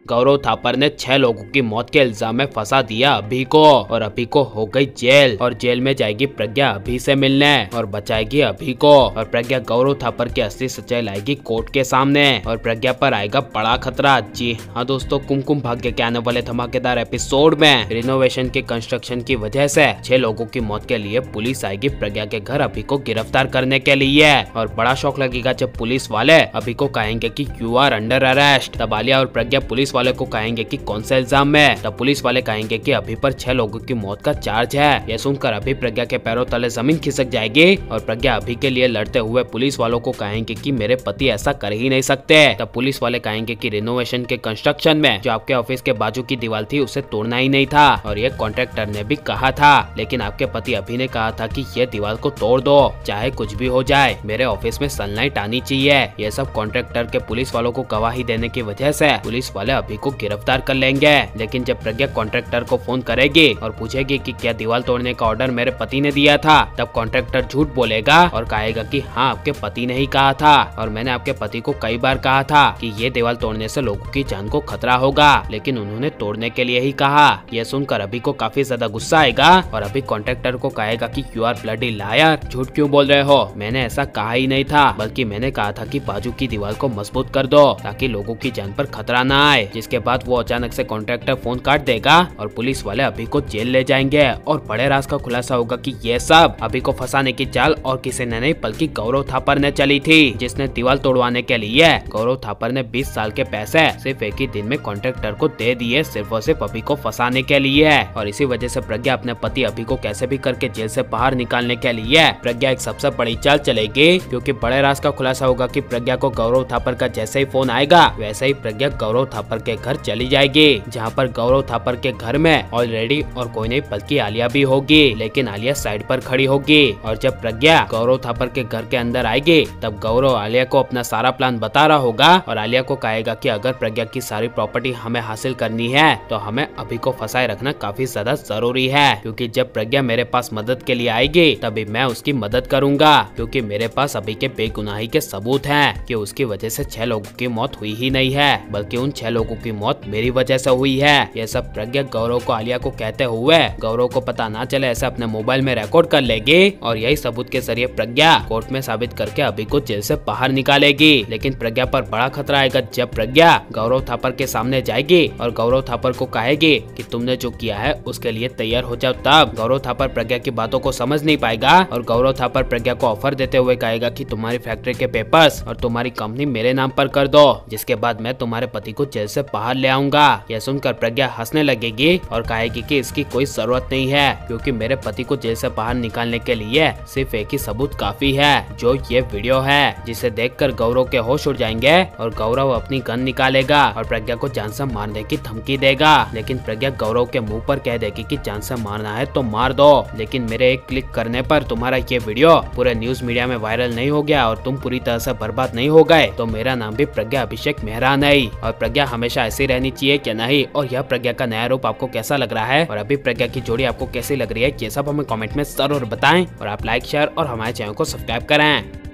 गौरव थापर ने 6 लोगों की मौत के इल्जाम में फंसा दिया अभी को, और अभी को हो गई जेल, और जेल में जाएगी प्रज्ञा अभी से मिलने और बचाएगी अभी को, और प्रज्ञा गौरव थापर की असली सच्चाई लाएगी कोर्ट के सामने, और प्रज्ञा पर आएगा बड़ा खतरा। जी हाँ दोस्तों, कुमकुम भाग्य के आने वाले धमाकेदार एपिसोड में रिनोवेशन के कंस्ट्रक्शन की वजह से 6 लोगों की मौत के लिए पुलिस आएगी प्रज्ञा के घर अभी को गिरफ्तार करने के लिए, और बड़ा शौक लगेगा जब पुलिस वाले अभी को कहेंगे कि यू आर अंडर अरेस्ट। तब आलिया और प्रज्ञा पुलिस वाले को कहेंगे कि कौन से इल्जाम में। तब पुलिस वाले कहेंगे कि अभी पर 6 लोगों की मौत का चार्ज है। यह सुनकर अभी प्रज्ञा के पैरों तले जमीन खिसक जाएगी, और प्रज्ञा अभी के लिए लड़ते हुए पुलिस वालों को कहेंगे कि मेरे पति ऐसा कर ही नहीं सकते। तब पुलिस वाले कहेंगे कि रिनोवेशन के कंस्ट्रक्शन में जो आपके ऑफिस के बाजू की दीवार थी उसे तोड़ना ही नहीं था, और ये कॉन्ट्रैक्टर ने भी कहा था, लेकिन आपके पति अभी ने कहा था कि ये दीवार को तोड़ दो, चाहे कुछ भी हो जाए, मेरे ऑफिस में सनलाइट आनी चाहिए। ये सब कॉन्ट्रैक्टर के पुलिस वालों को गवाही देने की वजह से पुलिस वाले अभी को गिरफ्तार कर लेंगे। लेकिन जब प्रज्ञा कॉन्ट्रैक्टर को फोन करेगी और पूछेगी कि क्या दीवार तोड़ने का ऑर्डर मेरे पति ने दिया था, तब कॉन्ट्रैक्टर झूठ बोलेगा और कहेगा कि हाँ आपके पति ने ही कहा था, और मैंने आपके पति को कई बार कहा था कि ये दीवार तोड़ने से लोगों की जान को खतरा होगा, लेकिन उन्होंने तोड़ने के लिए ही कहा। यह सुनकर अभी को काफी ज्यादा गुस्सा आएगा, और अभी कॉन्ट्रैक्टर को कहेगा कि यू आर ब्लडी लायर, झूठ क्यों बोल रहे हो, मैंने ऐसा कहा ही नहीं था, बल्कि मैंने कहा था कि बाजू की दीवार को मजबूत कर दो ताकि लोगों की जान पर खतरा न आए। जिसके बाद वो अचानक से कॉन्ट्रैक्टर फोन काट देगा और पुलिस वाले अभी को जेल ले जाएंगे, और बड़े राज का खुलासा होगा कि ये सब अभी को फंसाने की चाल और किसी ने नहीं बल्कि गौरव थापर ने चली थी, जिसने दीवार तोड़वाने के लिए गौरव थापर ने 20 साल के पैसे सिर्फ एक ही दिन में कॉन्ट्रैक्टर को दे दिए, सिर्फ और सिर्फ अभी को फंसाने के लिए। और इसी वजह से प्रज्ञा अपने पति अभी को कैसे भी करके जेल से बाहर निकालने के लिए प्रज्ञा एक सबसे बड़ी चाल चलेगी, क्योंकि बड़े राज का खुलासा होगा कि प्रज्ञा को गौरव थापर का जैसे ही फोन आएगा वैसे ही प्रज्ञा गौरव थापर के घर चली जाएगी, जहाँ पर गौरव थापर के घर में ऑलरेडी और कोई नहीं बल्कि आलिया भी होगी, लेकिन आलिया साइड पर खड़ी होगी। और जब प्रज्ञा गौरव थापर के घर के अंदर आएगी तब गौरव आलिया को अपना सारा प्लान बता रहा होगा, और आलिया को कहेगा कि अगर प्रज्ञा की सारी प्रॉपर्टी हमें हासिल करनी है तो हमें अभी को फंसाए रखना काफी ज्यादा जरूरी है, क्योंकि जब प्रज्ञा मेरे पास मदद के लिए आएगी तभी मैं उसकी मदद करूंगा, क्योंकि मेरे पास अभी के बेगुनाही के सबूत हैं कि उसकी वजह से 6 लोगों की मौत हुई ही नहीं है, बल्कि उन 6 लोगों की मौत मेरी वजह से हुई है। यह सब प्रज्ञा गौरव को आलिया को कहते हुए गौरव को पता ना चले ऐसे अपने मोबाइल में रिकॉर्ड कर लेगी, और यही सबूत के जरिए प्रज्ञा कोर्ट में साबित करके अभी को जेल से बाहर निकालेगी। लेकिन प्रज्ञा पर बड़ा खतरा आएगा जब प्रज्ञा गौरव थापर के सामने जाएगी और गौरव थापर को कहेगी कि तुमने जो किया है उसके लिए तैयार हो जाओ। तब गौरव थापर प्रज्ञा की बातों को समझ नहीं पाएगा, और गौरव थापर प्रज्ञा को ऑफर देते हुए कहेगा कि तुम्हारी फैक्ट्री के पेपर्स और तुम्हारी कंपनी मेरे नाम पर कर दो, जिसके बाद मैं तुम्हारे पति को जेल से बाहर ले आऊंगा। यह सुनकर प्रज्ञा हंसने लगेगी और कहेगी कि इसकी कोई जरूरत नहीं है, क्योंकि मेरे पति को जेल से बाहर निकालने के लिए सिर्फ एक ही सबूत काफी है, जो ये वीडियो है, जिसे देखकर गौरव के होश उड़ जाएंगे और गौरव अपनी गन निकालेगा और प्रज्ञा को जान से मारने की धमकी देगा। लेकिन प्रज्ञा गौरव के मुंह पर कह देगी कि जान से मारना है तो मार दो, लेकिन मेरे एक क्लिक करने पर तुम्हारा ये वीडियो पूरे न्यूज मीडिया में वायरल नहीं हो गया और तुम पूरी तरह से बर्बाद नहीं हो गए तो मेरा नाम भी प्रज्ञा अभिषेक मेहरा नहीं। और प्रज्ञा हमेशा ऐसी रहनी चाहिए क्या नहीं, और यह प्रज्ञा का नया रूप आपको कैसा लग रहा है, और अभी प्रज्ञा की जोड़ी आपको कैसी लग रही है, ये सब हमें कमेंट में जरूर बताएं, और आप लाइक शेयर और हमारे चैनल को सब्सक्राइब करें।